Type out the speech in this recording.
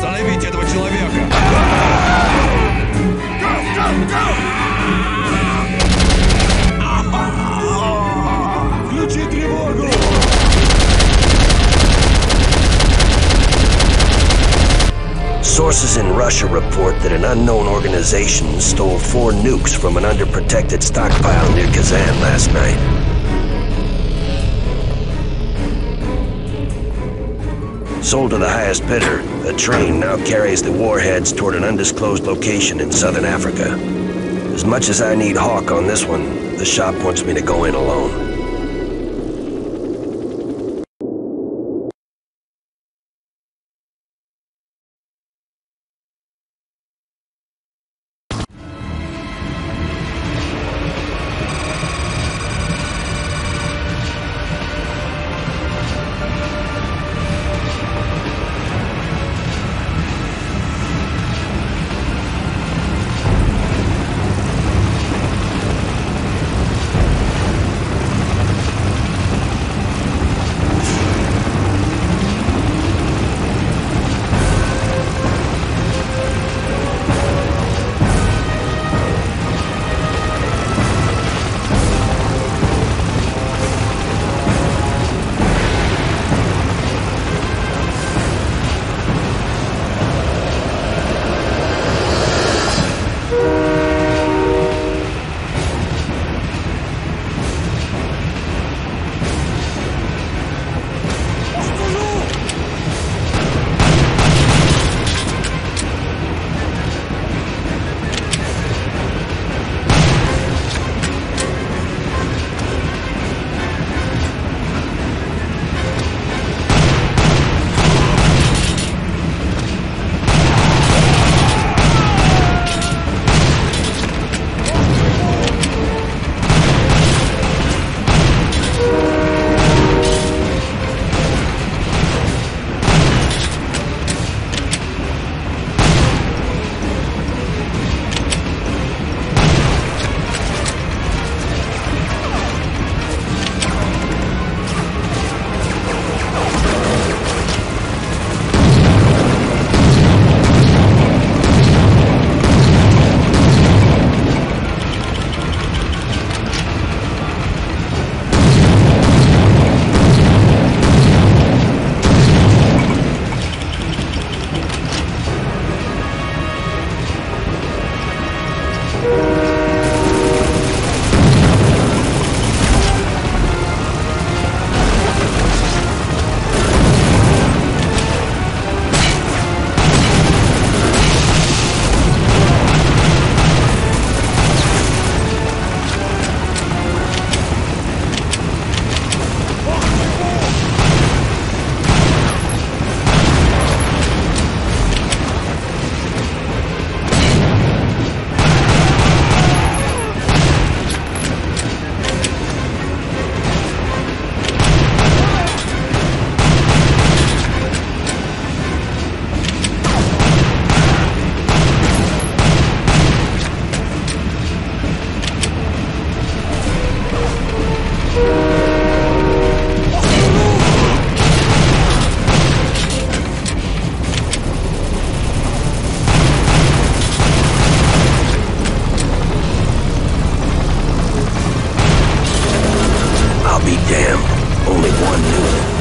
Остановите этого человека! Включи тревогу! Sources in Russia report that an unknown organization stole 4 nukes from an underprotected stockpile near Kazan last night. Sold to the highest bidder, a train now carries the warheads toward an undisclosed location in southern Africa. As much as I need Hawk on this one, the shop wants me to go in alone. I'll be damned. Only one knew.